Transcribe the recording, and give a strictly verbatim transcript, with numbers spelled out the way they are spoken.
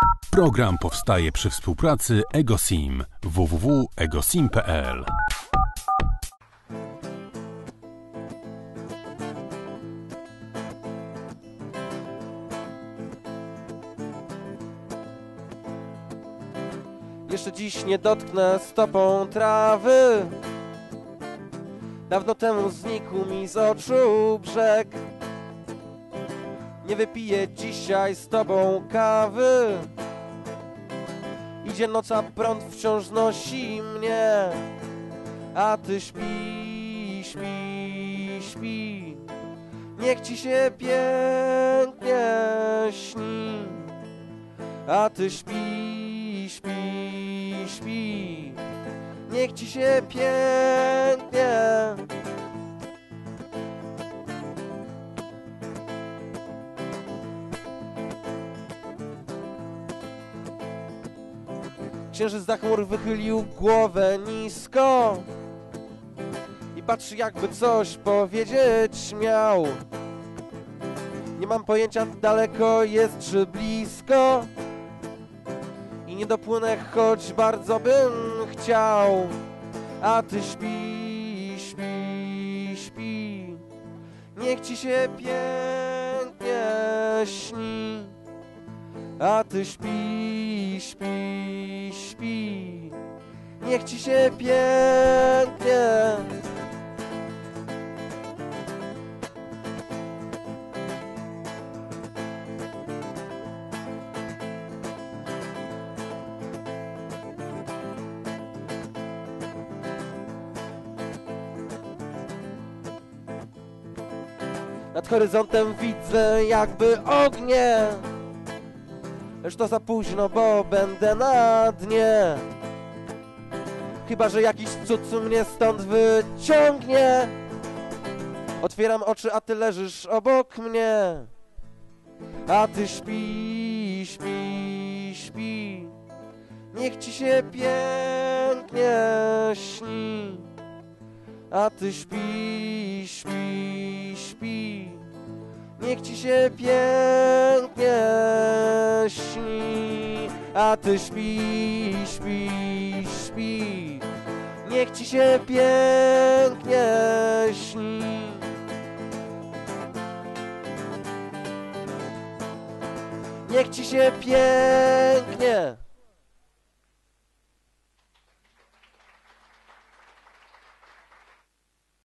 Program powstaje przy współpracy EgoSim w w w kropka egosim kropka p l. Jeszcze dziś nie dotknę stopą trawy. Dawno temu znikł mi z oczu brzeg. Nie wypiję dzisiaj z tobą kawy. Idzie noc, a prąd wciąż nosi mnie. A ty śpi, śpi, śpi. Niech ci się pięknie śni. A ty śpi, śpi, śpi. Niech ci się pięknie. Księżyc za chmur wychylił głowę nisko i patrzy, jakby coś powiedzieć miał. Nie mam pojęcia, daleko jest czy blisko i nie dopłynę, choć bardzo bym chciał. A ty śpi, śpi, śpi. Niech ci się pięknie śni. A ty śpi, śpi, śpi. Niech ci się pięknie. Nad horyzontem widzę jakby ognie, lecz to za późno, bo będę na dnie. Chyba że jakiś cud mnie stąd wyciągnie. Otwieram oczy, a ty leżysz obok mnie. A ty śpi, śpi, śpi. Niech ci się pięknie śni. A ty śpi, śpi, śpi. Niech ci się pięknie śni. A ty śpi, śpi, śpi. Niech ci się pięknie śni. Niech ci się pięknie.